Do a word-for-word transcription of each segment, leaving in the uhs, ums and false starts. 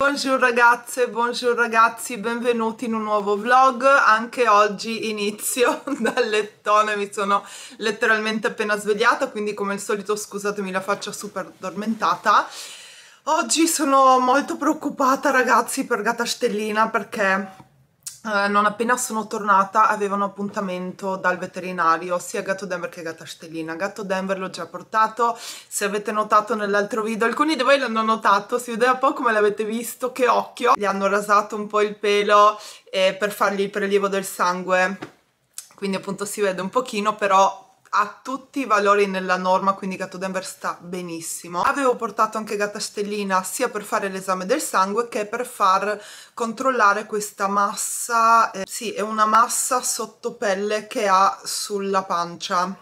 Buongiorno ragazze, buongiorno ragazzi, benvenuti in un nuovo vlog. Anche oggi inizio dal lettone, mi sono letteralmente appena svegliata, quindi come al solito scusatemi la faccia super addormentata. Oggi sono molto preoccupata ragazzi per Gatta Stellina perché eh, non appena sono tornata aveva un appuntamento dal veterinario, sia Gatto Denver che Gatta Stellina. Gatto Denver l'ho già portato, se avete notato nell'altro video, alcuni di voi l'hanno notato, si vedeva poco ma l'avete visto, che occhio! Gli hanno rasato un po' il pelo eh, per fargli il prelievo del sangue, quindi appunto si vede un pochino, però ha tutti i valori nella norma, quindi Gatto Denver sta benissimo. Avevo portato anche Gatta Stellina sia per fare l'esame del sangue che per far controllare questa massa, eh, sì, è una massa sottopelle che ha sulla pancia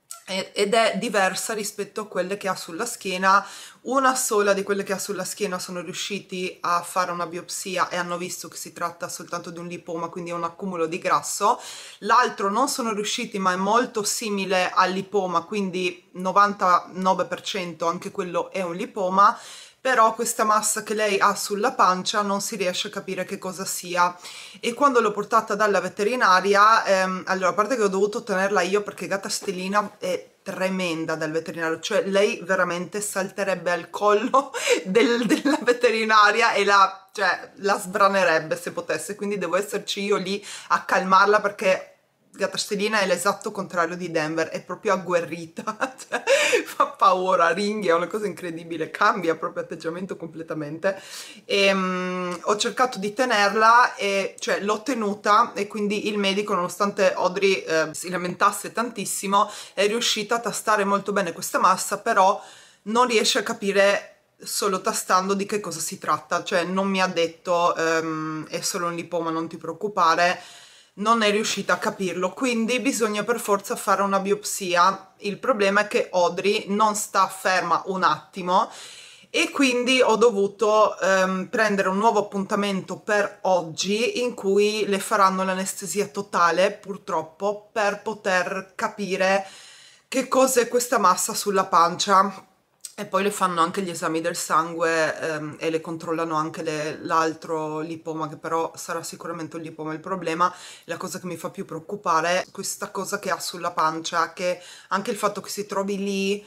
ed è diversa rispetto a quelle che ha sulla schiena. Una sola di quelle che ha sulla schiena sono riusciti a fare una biopsia e hanno visto che si tratta soltanto di un lipoma, quindi è un accumulo di grasso. L'altro non sono riusciti, ma è molto simile al lipoma, quindi novantanove per cento anche quello è un lipoma, però questa massa che lei ha sulla pancia non si riesce a capire che cosa sia. E quando l'ho portata dalla veterinaria, ehm, allora a parte che ho dovuto tenerla io perché Gatta Stellina è tremenda dal veterinario, cioè lei veramente salterebbe al collo del, della veterinaria e la, cioè, la sbranerebbe se potesse, quindi devo esserci io lì a calmarla perché Gatta Stellina è l'esatto contrario di Denver, è proprio agguerrita, cioè, fa paura, ringhia, è una cosa incredibile, cambia proprio atteggiamento completamente. E, um, ho cercato di tenerla, e, cioè l'ho tenuta e quindi il medico, nonostante Audrey eh, si lamentasse tantissimo, è riuscita a tastare molto bene questa massa, però non riesce a capire solo tastando di che cosa si tratta, cioè non mi ha detto um, è solo un lipoma, non ti preoccupare. Non è riuscita a capirlo, quindi bisogna per forza fare una biopsia. Il problema è che Audrey non sta ferma un attimo e quindi ho dovuto ehm, prendere un nuovo appuntamento per oggi in cui le faranno l'anestesia totale, purtroppo, per poter capire che cos'è questa massa sulla pancia. E poi le fanno anche gli esami del sangue ehm, e le controllano anche l'altro lipoma, che però sarà sicuramente un lipoma. Il problema, la cosa che mi fa più preoccupare, è questa cosa che ha sulla pancia, che anche il fatto che si trovi lì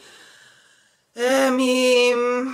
eh, mi,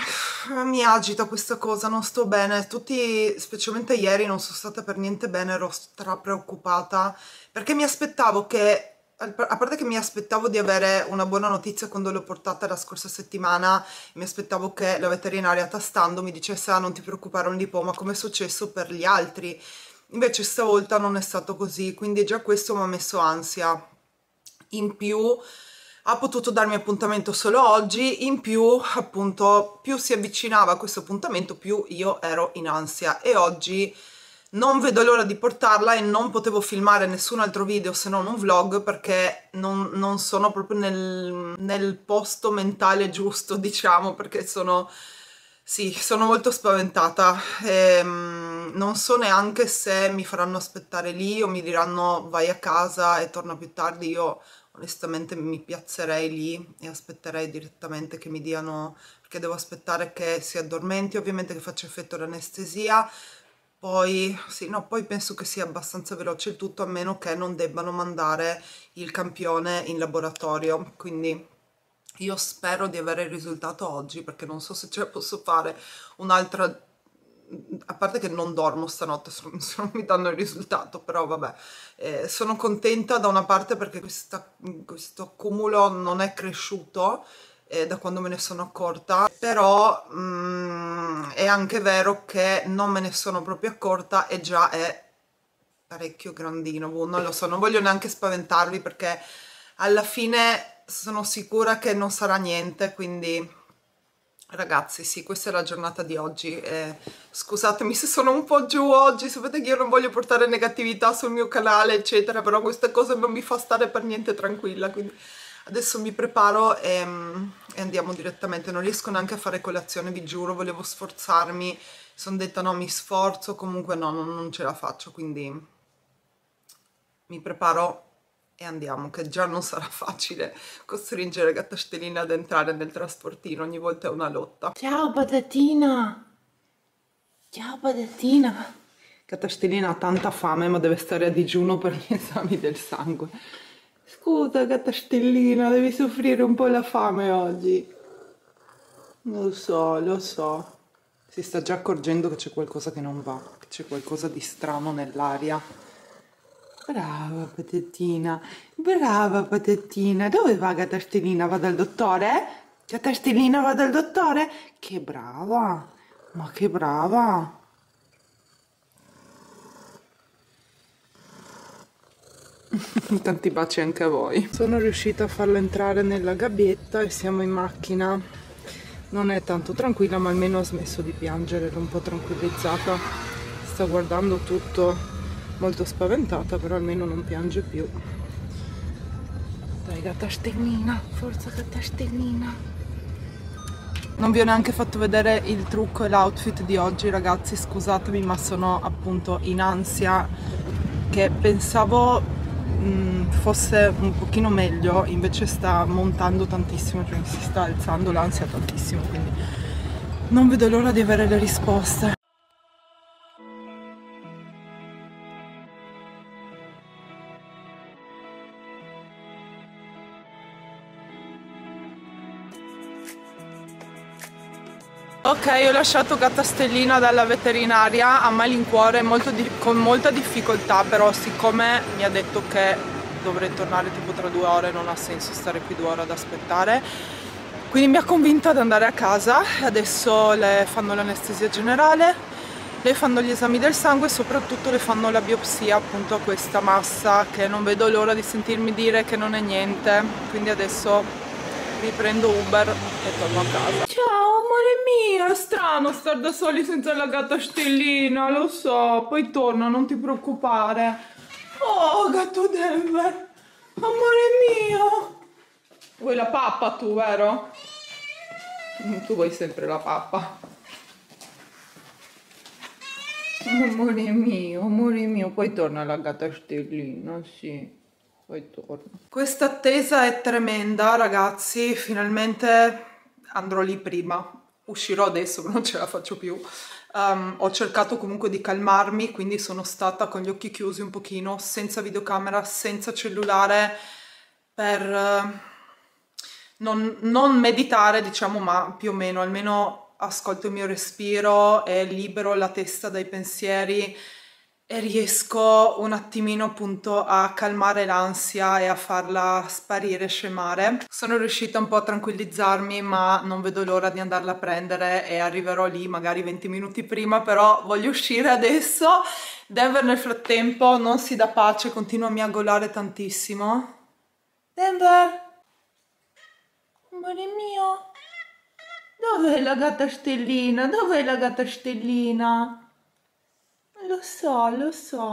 mi agita questa cosa, non sto bene. Tutti, specialmente ieri, non sono stata per niente bene, ero stra preoccupata, perché mi aspettavo che a parte che mi aspettavo di avere una buona notizia quando l'ho portata la scorsa settimana, mi aspettavo che la veterinaria tastando mi dicesse ah, non ti preoccupare, è un lipoma, come è successo per gli altri. Invece stavolta non è stato così, quindi già questo mi ha messo ansia. In più ha potuto darmi appuntamento solo oggi, in più appunto più si avvicinava a questo appuntamento più io ero in ansia, e oggi non vedo l'ora di portarla e non potevo filmare nessun altro video se non un vlog perché non, non sono proprio nel, nel posto mentale giusto, diciamo, perché sono, sì, sono molto spaventata. E, um, non so neanche se mi faranno aspettare lì o mi diranno vai a casa e torna più tardi. Io onestamente mi piazzerei lì e aspetterei direttamente che mi diano, perché devo aspettare che si addormenti, ovviamente che faccia effetto l'anestesia. Poi, sì, no, poi penso che sia abbastanza veloce il tutto, a meno che non debbano mandare il campione in laboratorio, quindi io spero di avere il risultato oggi, perché non so se ce la posso fare un'altra, a parte che non dormo stanotte se non, se non mi danno il risultato, però vabbè, eh, sono contenta da una parte perché questa, questo accumulo non è cresciuto, Eh, da quando me ne sono accorta, però mm, è anche vero che non me ne sono proprio accorta e già è parecchio grandino. Boh, non lo so, non voglio neanche spaventarvi perché alla fine sono sicura che non sarà niente, quindi ragazzi sì, questa è la giornata di oggi. Eh, scusatemi se sono un po' giù oggi, sapete che io non voglio portare negatività sul mio canale eccetera, però questa cosa non mi fa stare per niente tranquilla, quindi adesso mi preparo e, e andiamo direttamente. Non riesco neanche a fare colazione, vi giuro, volevo sforzarmi, sono detta no, mi sforzo, comunque no, non, non ce la faccio, quindi mi preparo e andiamo, che già non sarà facile costringere Gatta Stellina ad entrare nel trasportino, ogni volta è una lotta. Ciao patatina! Ciao patatina. Gattastellina ha tanta fame ma deve stare a digiuno per gli esami del sangue. Scusa Gattastellina, devi soffrire un po' la fame oggi. Lo so, lo so. Si sta già accorgendo che c'è qualcosa che non va, che c'è qualcosa di strano nell'aria. Brava patatina, brava patatina. Dove va Gattastellina? Va dal dottore? Gattastellina va dal dottore? Che brava, ma che brava. Tanti baci anche a voi. Sono riuscita a farla entrare nella gabbietta e siamo in macchina. Non è tanto tranquilla, ma almeno ha smesso di piangere, era un po' tranquillizzata. Sta guardando tutto molto spaventata, però almeno non piange più. Dai Gattastellina, forza Gattastellina. Non vi ho neanche fatto vedere il trucco e l'outfit di oggi, ragazzi, scusatemi, ma sono appunto in ansia, che pensavo mh, fosse un pochino meglio, invece sta montando tantissimo, cioè si sta alzando l'ansia tantissimo, quindi non vedo l'ora di avere le risposte. Ok, ho lasciato Gattastellina dalla veterinaria a malincuore, molto di, con molta difficoltà, però siccome mi ha detto che dovrei tornare tipo tra due ore, non ha senso stare qui due ore ad aspettare, quindi mi ha convinta ad andare a casa. Adesso le fanno l'anestesia generale, le fanno gli esami del sangue e soprattutto le fanno la biopsia appunto a questa massa, che non vedo l'ora di sentirmi dire che non è niente, quindi adesso riprendo Uber e torno a casa. Ciao amore mio, è strano star da soli senza la Gattastellina, lo so, poi torno, non ti preoccupare. Oh gatto Denver, amore mio. Vuoi la pappa tu, vero? Tu vuoi sempre la pappa. Amore mio, amore mio, poi torna la Gattastellina, sì. Poi torno. Questa attesa è tremenda, ragazzi, finalmente andrò lì prima, uscirò adesso, non ce la faccio più. Um, ho cercato comunque di calmarmi, quindi sono stata con gli occhi chiusi un pochino, senza videocamera, senza cellulare, per uh, non, non meditare, diciamo, ma più o meno, almeno ascolto il mio respiro e libero la testa dai pensieri e riesco un attimino appunto a calmare l'ansia e a farla sparire, scemare. Sono riuscita un po' a tranquillizzarmi, ma non vedo l'ora di andarla a prendere e arriverò lì magari venti minuti prima, però voglio uscire adesso. Denver nel frattempo non si dà pace, continua a miagolare tantissimo. Denver! Amore mio! Dov'è la Gattastellina? Dov'è la Gattastellina? Lo so, lo so.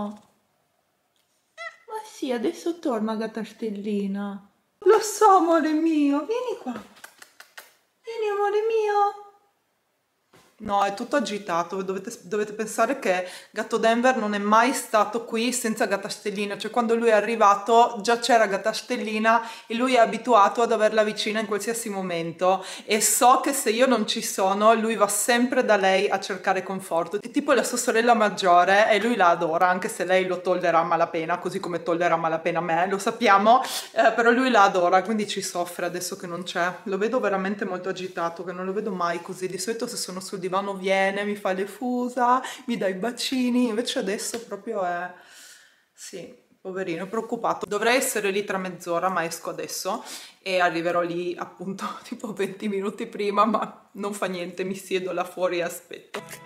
Ma sì, adesso torna Gattastellina. Lo so, amore mio. Vieni qua. Vieni, amore mio. No, è tutto agitato. Dovete, dovete pensare che Gatto Denver non è mai stato qui senza Gattastellina. Cioè, quando lui è arrivato già c'era Gattastellina e lui è abituato ad averla vicina in qualsiasi momento. E so che se io non ci sono, lui va sempre da lei a cercare conforto. È tipo la sua sorella maggiore e lui la adora, anche se lei lo tollerà a malapena, così come tollerà a malapena me, lo sappiamo. Eh, però lui la adora, quindi ci soffre adesso che non c'è. Lo vedo veramente molto agitato, che non lo vedo mai così. Di solito se sono sul divano viene, mi fa le fusa, mi dà i bacini, invece adesso proprio è... sì, poverino, preoccupato. Dovrei essere lì tra mezz'ora, ma esco adesso e arriverò lì appunto tipo venti minuti prima, ma non fa niente, mi siedo là fuori e aspetto.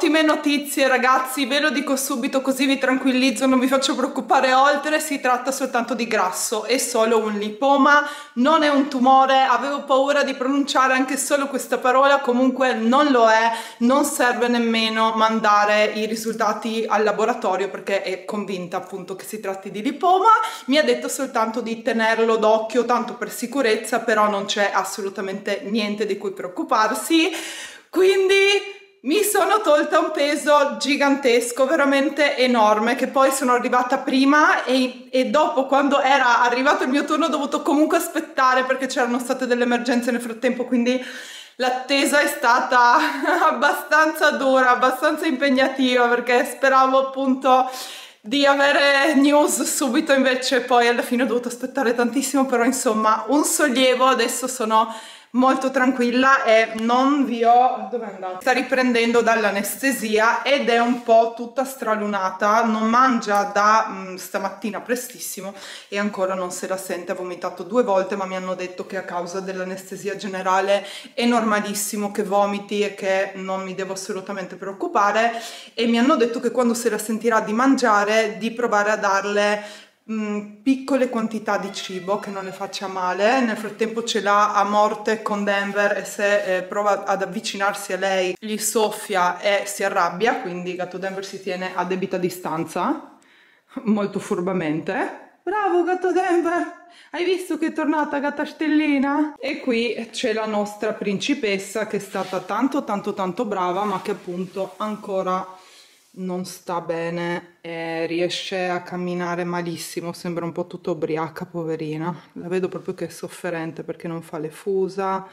Ottime notizie ragazzi, ve lo dico subito così vi tranquillizzo, non vi faccio preoccupare oltre, si tratta soltanto di grasso, è solo un lipoma, non è un tumore, avevo paura di pronunciare anche solo questa parola, comunque non lo è, non serve nemmeno mandare i risultati al laboratorio perché è convinta appunto che si tratti di lipoma, mi ha detto soltanto di tenerlo d'occhio tanto per sicurezza, però non c'è assolutamente niente di cui preoccuparsi, quindi mi sono tolta un peso gigantesco, veramente enorme, che poi sono arrivata prima e, e dopo, quando era arrivato il mio turno, ho dovuto comunque aspettare perché c'erano state delle emergenze nel frattempo, quindi l'attesa è stata abbastanza dura, abbastanza impegnativa, perché speravo appunto di avere news subito, invece poi alla fine ho dovuto aspettare tantissimo, però insomma un sollievo, adesso sono molto tranquilla e non vi ho... dove è andata? Sta riprendendo dall'anestesia ed è un po' tutta stralunata, non mangia da mh, stamattina prestissimo e ancora non se la sente, ha vomitato due volte, ma mi hanno detto che a causa dell'anestesia generale è normalissimo che vomiti e che non mi devo assolutamente preoccupare, e mi hanno detto che quando se la sentirà di mangiare di provare a darle Mm, piccole quantità di cibo che non le faccia male. Nel frattempo ce l'ha a morte con Denver e se eh, prova ad avvicinarsi a lei gli soffia e si arrabbia, quindi gatto Denver si tiene a debita distanza molto furbamente. Bravo gatto Denver, hai visto che è tornata gatta stellina? E qui c'è la nostra principessa che è stata tanto tanto tanto brava, ma che appunto ancora non sta bene e riesce a camminare malissimo, sembra un po' tutta ubriaca, poverina. La vedo proprio che è sofferente perché non fa le fusa,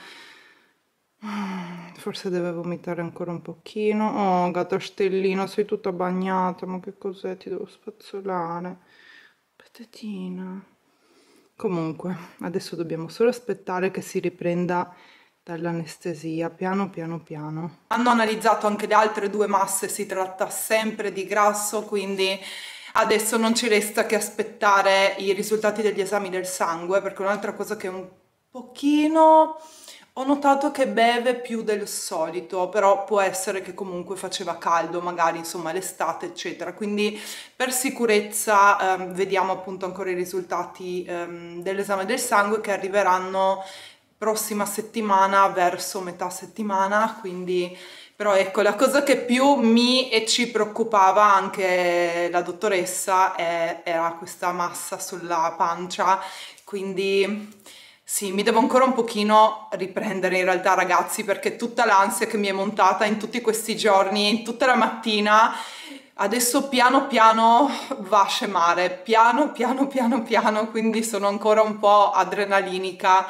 forse deve vomitare ancora un pochino. Oh gatta stellina, sei tutta bagnata, ma che cos'è? Ti devo spazzolare, patatina. Comunque adesso dobbiamo solo aspettare che si riprenda dall'anestesia, piano piano piano. Hanno analizzato anche le altre due masse, si tratta sempre di grasso, quindi adesso non ci resta che aspettare i risultati degli esami del sangue, perché un'altra cosa che un pochino ho notato che beve più del solito, però può essere che comunque faceva caldo, magari insomma l'estate eccetera, quindi per sicurezza ehm, vediamo appunto ancora i risultati ehm, dell'esame del sangue che arriveranno prossima settimana, verso metà settimana, quindi però ecco, la cosa che più mi e ci preoccupava anche la dottoressa è, era questa massa sulla pancia, quindi sì, mi devo ancora un pochino riprendere in realtà ragazzi, perché tutta l'ansia che mi è montata in tutti questi giorni, in tutta la mattina, adesso piano piano va a scemare, piano piano piano piano, quindi sono ancora un po' adrenalinica.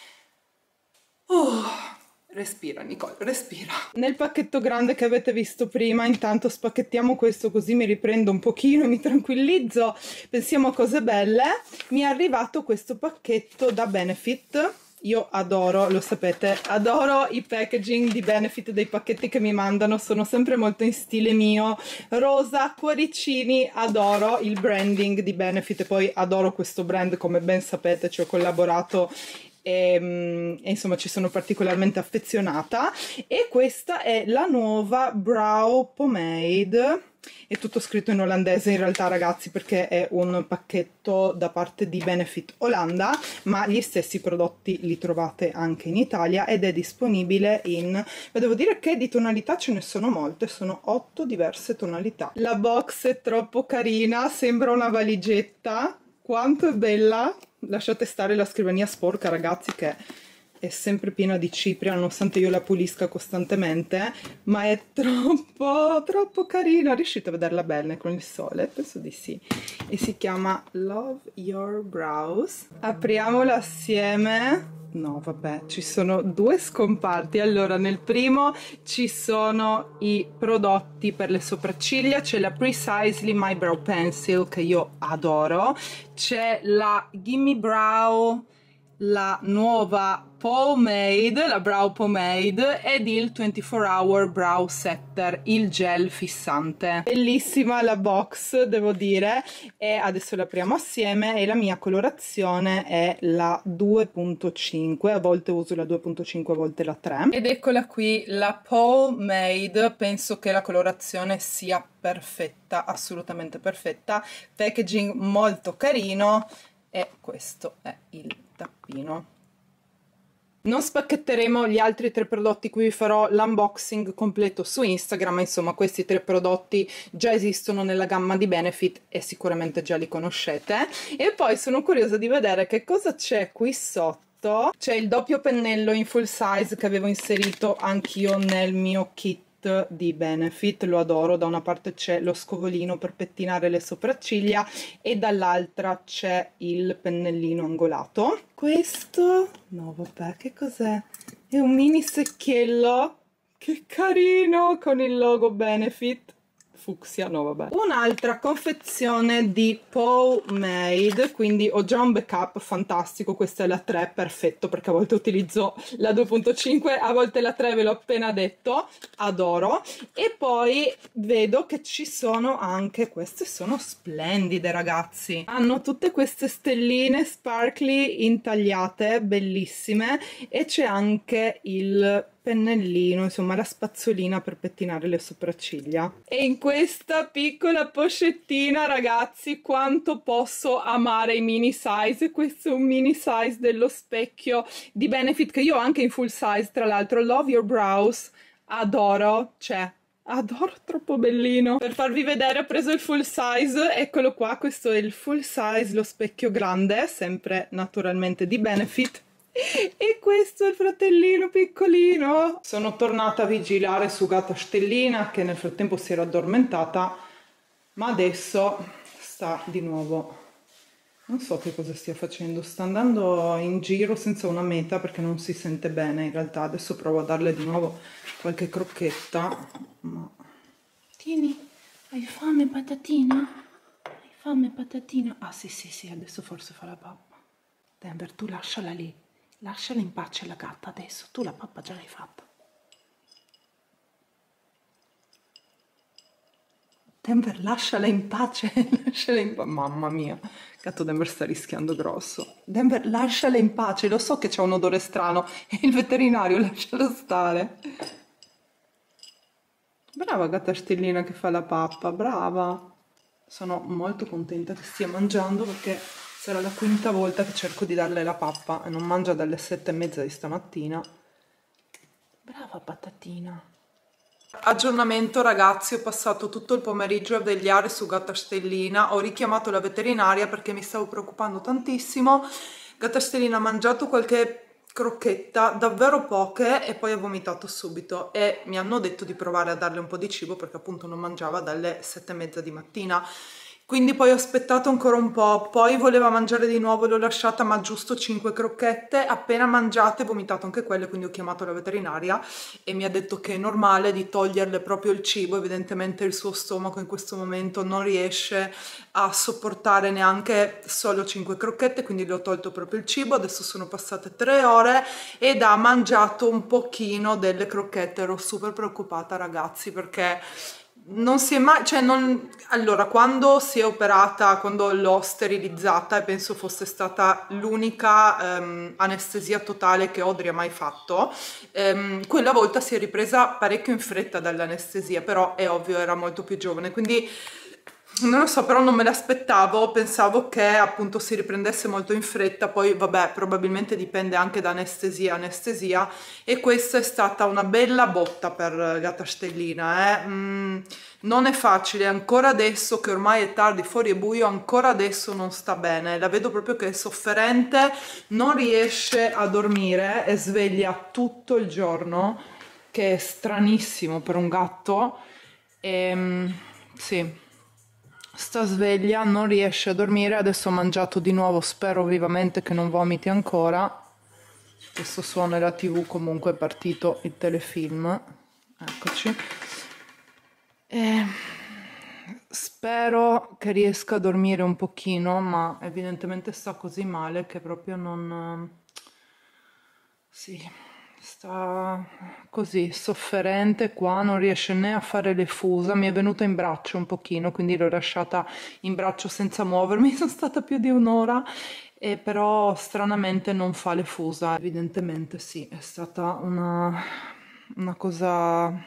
Uh, respira Nicole, respira. Nel pacchetto grande che avete visto prima, intanto spacchettiamo questo così mi riprendo un pochino, mi tranquillizzo, pensiamo a cose belle. Mi è arrivato questo pacchetto da Benefit. Io adoro, lo sapete, adoro i packaging di Benefit dei pacchetti che mi mandano, sono sempre molto in stile mio, rosa, cuoricini, adoro il branding di Benefit e poi adoro questo brand, come ben sapete ci ho collaborato e, e insomma ci sono particolarmente affezionata. E questa è la nuova Brow Pomade, è tutto scritto in olandese in realtà ragazzi, perché è un pacchetto da parte di Benefit Olanda, ma gli stessi prodotti li trovate anche in Italia ed è disponibile in, ma devo dire che di tonalità ce ne sono molte, sono otto diverse tonalità. La box è troppo carina, sembra una valigetta, quanto è bella. Lasciate stare la scrivania sporca ragazzi, che è sempre piena di cipria nonostante io la pulisca costantemente, ma è troppo troppo carina. Riuscite a vederla bene con il sole? Penso di sì. E si chiama Love Your Brows. Apriamola assieme. No vabbè, ci sono due scomparti. Allora nel primo ci sono i prodotti per le sopracciglia, c'è la Precisely My Brow Pencil che io adoro, c'è la Gimme Brow la nuova pomade, la brow pomade, ed il ventiquattro hour brow setter, il gel fissante. Bellissima la box, devo dire, e adesso la apriamo assieme. E la mia colorazione è la due punto cinque, a volte uso la due punto cinque, a volte la tre. Ed eccola qui, la pomade. Penso che la colorazione sia perfetta, assolutamente perfetta, packaging molto carino, e questo è il tappino. Non spacchetteremo gli altri tre prodotti, qui vi farò l'unboxing completo su Instagram, ma insomma questi tre prodotti già esistono nella gamma di Benefit e sicuramente già li conoscete. E poi sono curiosa di vedere che cosa c'è qui sotto. C'è il doppio pennello in full size che avevo inserito anch'io nel mio kit di Benefit, lo adoro. Da una parte c'è lo scovolino per pettinare le sopracciglia e dall'altra c'è il pennellino angolato. Questo, no vabbè, che cos'è? È un mini secchiello, che carino, con il logo Benefit fucsia, no vabbè. Un'altra confezione di pomade, quindi ho già un backup fantastico. Questa è la tre, perfetto, perché a volte utilizzo la due punto cinque, a volte la tre, ve l'ho appena detto, adoro. E poi vedo che ci sono anche, queste sono splendide ragazzi, hanno tutte queste stelline sparkly intagliate, bellissime, e c'è anche il pennellino, insomma la spazzolina per pettinare le sopracciglia. E in questa piccola pochettina ragazzi, quanto posso amare i mini size. Questo è un mini size dello specchio di Benefit che io ho anche in full size, tra l'altro. Love Your Brows, adoro, cioè adoro, troppo bellino. Per farvi vedere ho preso il full size, eccolo qua, questo è il full size, lo specchio grande, sempre naturalmente di Benefit. E questo è il fratellino piccolino. Sono tornata a vigilare su Gatta Stellina, che nel frattempo si era addormentata, ma adesso sta di nuovo, non so che cosa stia facendo, sta andando in giro senza una meta perché non si sente bene in realtà. Adesso provo a darle di nuovo qualche crocchetta, ma... Tieni, hai fame patatina? Hai fame patatina? Ah sì sì sì, adesso forse fa la pappa. Denver, tu lasciala lì. Lasciala in pace la gatta adesso, tu la pappa già l'hai fatta. Denver, lasciala in pace, lasciala in pace. Mamma mia, gatto Denver sta rischiando grosso. Denver, lasciala in pace, lo so che c'è un odore strano, è il veterinario, lascialo stare. Brava gatta stellina che fa la pappa, brava. Sono molto contenta che stia mangiando perché sarà la quinta volta che cerco di darle la pappa e non mangia dalle sette e mezza di stamattina. Brava patatina. Aggiornamento ragazzi, ho passato tutto il pomeriggio a vegliare su Gatta Stellina, ho richiamato la veterinaria perché mi stavo preoccupando tantissimo. Gatta Stellina ha mangiato qualche crocchetta, davvero poche, e poi ha vomitato subito, e mi hanno detto di provare a darle un po' di cibo perché appunto non mangiava dalle sette e mezza di mattina. Quindi poi ho aspettato ancora un po', poi voleva mangiare di nuovo, l'ho lasciata, ma giusto cinque crocchette, appena mangiate ho vomitato anche quelle, quindi ho chiamato la veterinaria e mi ha detto che è normale di toglierle proprio il cibo. Evidentemente il suo stomaco in questo momento non riesce a sopportare neanche solo cinque crocchette, quindi le ho tolto proprio il cibo. Adesso sono passate tre ore ed ha mangiato un pochino delle crocchette. Ero super preoccupata ragazzi perché non si è mai, cioè non, allora quando si è operata, quando l'ho sterilizzata, e penso fosse stata l'unica ehm, anestesia totale che Audrey ha mai fatto, ehm, quella volta si è ripresa parecchio in fretta dall'anestesia, però è ovvio era molto più giovane, quindi non lo so, però non me l'aspettavo, pensavo che appunto si riprendesse molto in fretta. Poi vabbè, probabilmente dipende anche da anestesia a anestesia, e questa è stata una bella botta per Gatta Stellina, eh. Mm, non è facile, ancora adesso che ormai è tardi, fuori è buio, ancora adesso non sta bene, la vedo proprio che è sofferente, non riesce a dormire, è sveglia tutto il giorno, che è stranissimo per un gatto. E, sì, sta sveglia, non riesce a dormire. Adesso ho mangiato di nuovo, spero vivamente che non vomiti ancora. Questo suona la tivù, comunque è partito il telefilm, eccoci. E spero che riesca a dormire un pochino, ma evidentemente sta così male che proprio non, Sì, sta così sofferente qua, non riesce né a fare le fusa, mi è venuta in braccio un pochino, quindi l'ho lasciata in braccio senza muovermi, sono stata più di un'ora, e però stranamente non fa le fusa, evidentemente sì, è stata una, una cosa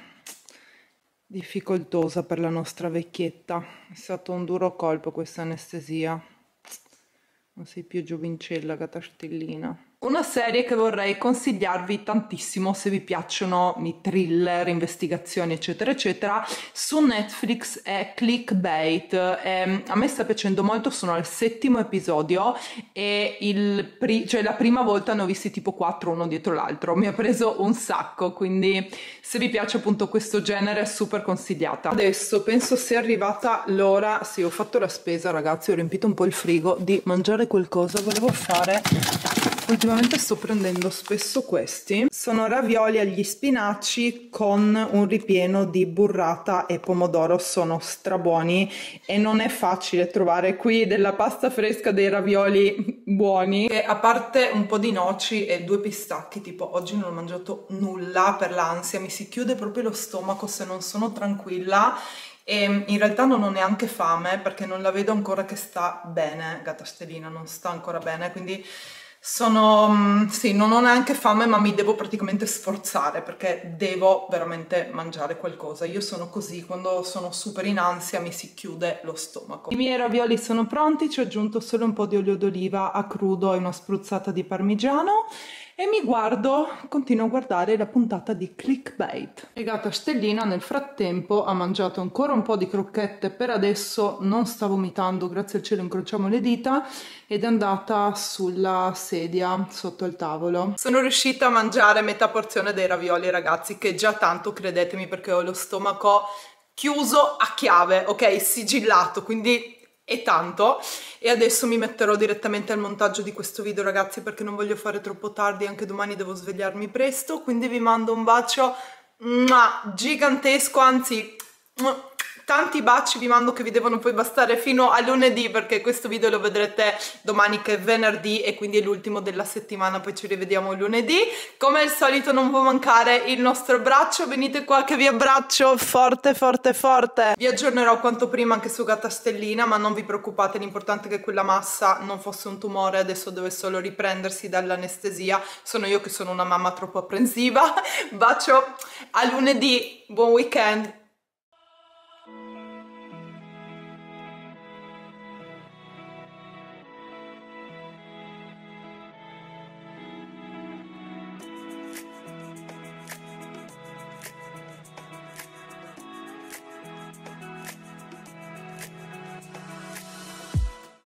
difficoltosa per la nostra vecchietta, è stato un duro colpo questa anestesia. Non sei più giovincella, Catastellina. Una serie che vorrei consigliarvi tantissimo se vi piacciono i thriller, investigazioni, eccetera, eccetera, su Netflix è Clickbait. Eh, a me sta piacendo molto, sono al settimo episodio e il pri- cioè la prima volta ne ho visti tipo quattro uno dietro l'altro, mi ha preso un sacco, quindi se vi piace appunto questo genere è super consigliata. Adesso penso sia arrivata l'ora, sì, ho fatto la spesa ragazzi, ho riempito un po' il frigo, di mangiare qualcosa, volevo fare, ultimamente sto prendendo spesso questi, sono ravioli agli spinaci con un ripieno di burrata e pomodoro, sono strabuoni e non è facile trovare qui della pasta fresca, dei ravioli buoni, e a parte un po' di noci e due pistacchi, tipo oggi non ho mangiato nulla per l'ansia, mi si chiude proprio lo stomaco se non sono tranquilla. E in realtà non ho neanche fame perché non la vedo ancora che sta bene, Catastellina non sta ancora bene, quindi sono, sì, non ho neanche fame, ma mi devo praticamente sforzare perché devo veramente mangiare qualcosa. Io sono così, quando sono super in ansia mi si chiude lo stomaco. I miei ravioli sono pronti, ci ho aggiunto solo un po' di olio d'oliva a crudo e una spruzzata di parmigiano. E mi guardo, continuo a guardare la puntata di Clickbait. E Gata Stellina nel frattempo ha mangiato ancora un po' di crocchette, per adesso non sta vomitando, grazie al cielo incrociamo le dita, ed è andata sulla sedia sotto il tavolo. Sono riuscita a mangiare metà porzione dei ravioli ragazzi, che già tanto, credetemi, perché ho lo stomaco chiuso a chiave, ok, sigillato, quindi è tanto. E adesso mi metterò direttamente al montaggio di questo video ragazzi, perché non voglio fare troppo tardi, anche domani devo svegliarmi presto, quindi vi mando un bacio gigantesco, anzi tanti baci vi mando, che vi devono poi bastare fino a lunedì, perché questo video lo vedrete domani che è venerdì e quindi è l'ultimo della settimana, poi ci rivediamo lunedì. Come al solito non può mancare il nostro abbraccio, venite qua che vi abbraccio forte forte forte. Vi aggiornerò quanto prima anche su Catastellina, ma non vi preoccupate, l'importante è che quella massa non fosse un tumore, adesso deve solo riprendersi dall'anestesia, sono io che sono una mamma troppo apprensiva. Bacio, a lunedì, buon weekend.